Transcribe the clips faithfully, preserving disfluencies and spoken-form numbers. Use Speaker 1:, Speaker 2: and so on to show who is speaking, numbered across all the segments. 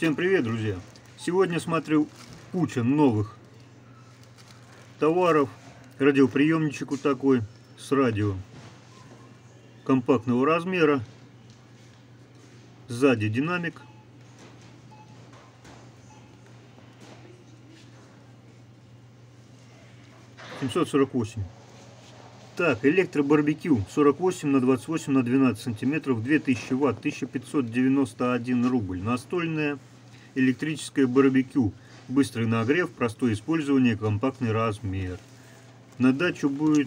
Speaker 1: Всем привет, друзья! Сегодня смотрю куча новых товаров. Радиоприемничек вот такой с радио компактного размера. Сзади динамик. семьсот сорок восемь. Так, электробарбекю сорок восемь на двадцать восемь на двенадцать сантиметров, две тысячи ватт, тысяча пятьсот девяносто один рубль. Настольное электрическое барбекю. Быстрый нагрев, простое использование, компактный размер. На дачу будет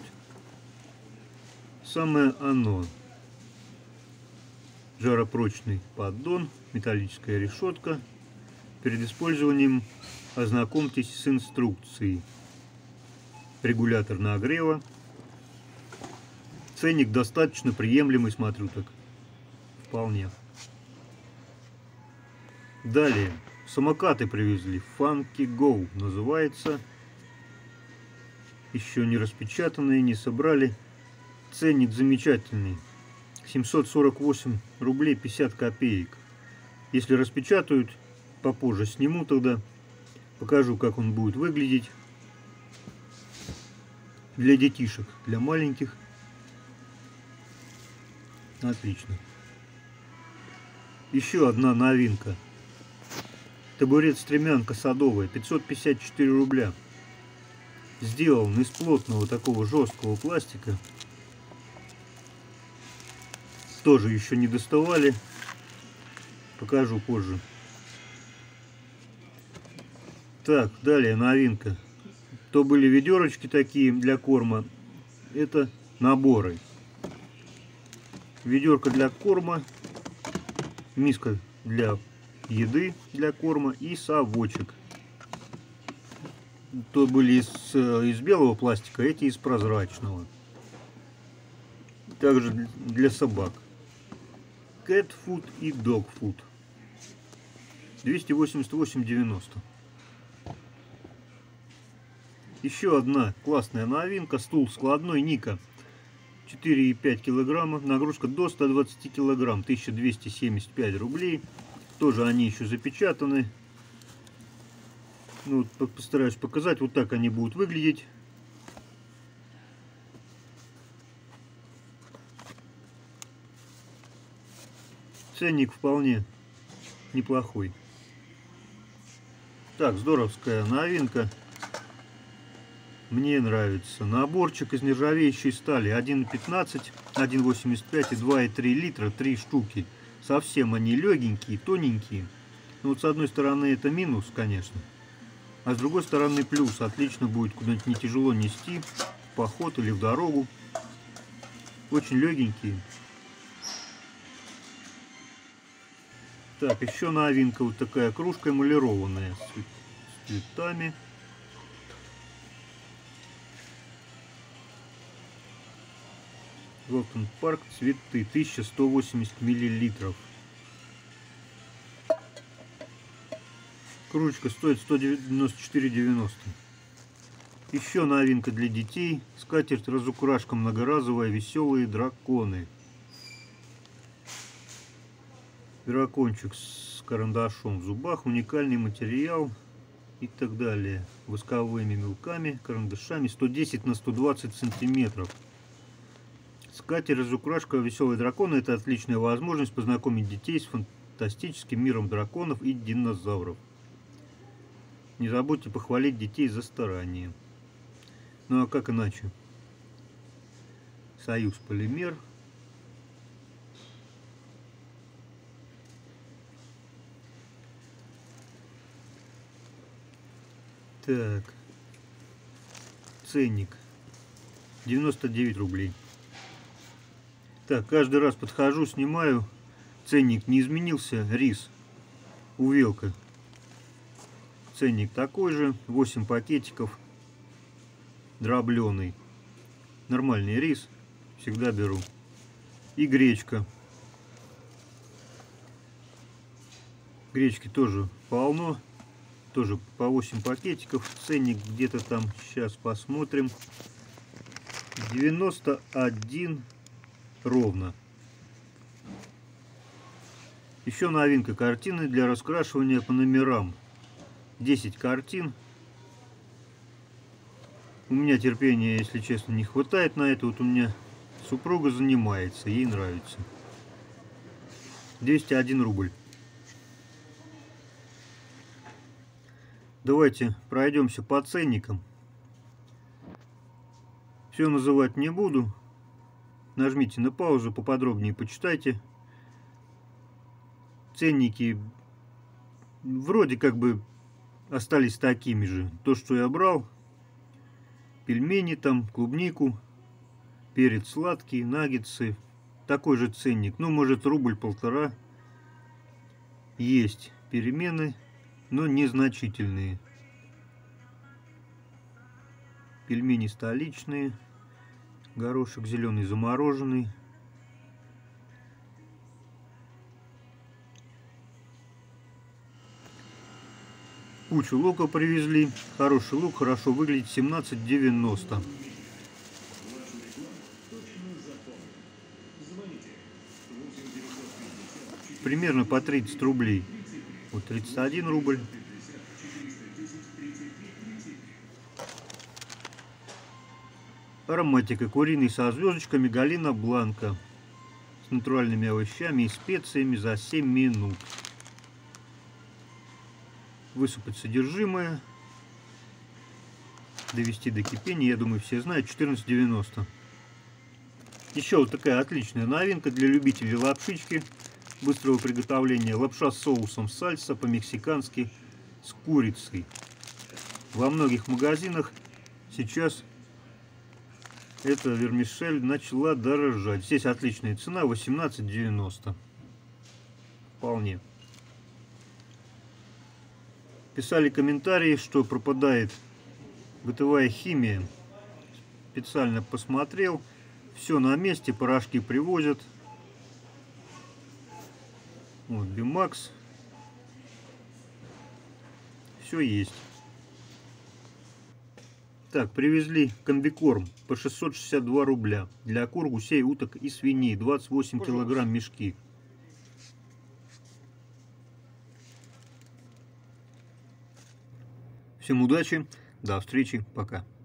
Speaker 1: самое оно. Жаропрочный поддон, металлическая решетка. Перед использованием ознакомьтесь с инструкцией. Регулятор нагрева. Ценник достаточно приемлемый, смотрю так. Вполне. Далее. Самокаты привезли. Funky Go называется. Еще не распечатанные, не собрали. Ценник замечательный. семьсот сорок восемь рублей пятьдесят копеек. Если распечатают, попозже сниму тогда. Покажу, как он будет выглядеть. Для детишек, для маленьких. Отлично. Еще одна новинка. Табурет-стремянка садовая, пятьсот пятьдесят четыре рубля. Сделан из плотного такого жесткого пластика. Тоже еще не доставали. Покажу позже. Так, далее новинка. То были ведерочки такие для корма. Это наборы. Ведерко для корма, миска для еды, для корма и совочек. То были из, из белого пластика, эти из прозрачного. Также для собак. Cat Food и Dog Food. двести восемьдесят восемь девяносто. Еще одна классная новинка. Стул складной Ника. четыре и пять килограмма. Нагрузка до ста двадцати килограмм. тысяча двести семьдесят пять рублей. Тоже они еще запечатаны. Ну, вот постараюсь показать. Вот так они будут выглядеть. Ценник вполне неплохой. Так, здоровская новинка. Мне нравится. Наборчик из нержавеющей стали. один и пятнадцать, один и восемьдесят пять и два и три литра. три штуки. Совсем они легенькие, тоненькие. Ну, вот с одной стороны это минус, конечно. А с другой стороны плюс. Отлично будет куда-нибудь не тяжело нести. В поход или в дорогу. Очень легенькие. Так, еще новинка. Вот такая кружка эмалированная. С цветами. Волтон Парк, цветы, тысяча сто восемьдесят миллилитров. Кружечка стоит сто девяносто четыре девяносто. Еще новинка для детей. Скатерть-разукрашка многоразовая, веселые драконы. Дракончик с карандашом в зубах, уникальный материал и так далее. Восковыми мелками, карандашами, сто десять на сто двадцать сантиметров. Скатерть-разукрашка «Веселый дракон» — это отличная возможность познакомить детей с фантастическим миром драконов и динозавров. Не забудьте похвалить детей за старание. Ну а как иначе? Союз Полимер. Так. Ценник. девяносто девять рублей. Так, каждый раз подхожу, снимаю. Ценник не изменился. Рис. Увелка. Ценник такой же. восемь пакетиков. Дробленый. Нормальный рис. Всегда беру. И гречка. Гречки тоже полно. Тоже по восемь пакетиков. Ценник где-то там. Сейчас посмотрим. девяносто один ровно. Еще новинка: картины для раскрашивания по номерам. десять картин. У меня терпения, если честно, не хватает на это. Вот у меня супруга занимается, ей нравится. двести один рубль. Давайте пройдемся по ценникам. Все называть не буду. Нажмите на паузу, поподробнее почитайте. Ценники вроде как бы остались такими же. То, что я брал. Пельмени там, клубнику, перец сладкий, наггетсы. Такой же ценник. Ну, может, рубль-полтора. Есть перемены, но незначительные. Пельмени столичные. Горошек зеленый замороженный. Кучу лука привезли. Хороший лук, хорошо выглядит. семнадцать девяносто. Примерно по тридцать рублей. Вот тридцать один рубль. Ароматика: куриный со звездочками, Галина Бланка. С натуральными овощами и специями за семь минут. Высыпать содержимое. Довести до кипения, я думаю, все знают. четырнадцать девяносто. Еще вот такая отличная новинка для любителей лапшички быстрого приготовления. Лапша с соусом сальса по-мексикански с курицей. Во многих магазинах сейчас эта вермишель начала дорожать. Здесь отличная цена, восемнадцать девяносто. Вполне. Писали комментарии, что пропадает бытовая химия. Специально посмотрел. Все на месте, порошки привозят. Вот Бимакс. Все есть. Так, привезли комбикорм по шестьсот шестьдесят два рубля. Для кур, гусей, уток и свиней. двадцать восемь килограмм мешки. Всем удачи, до встречи, пока.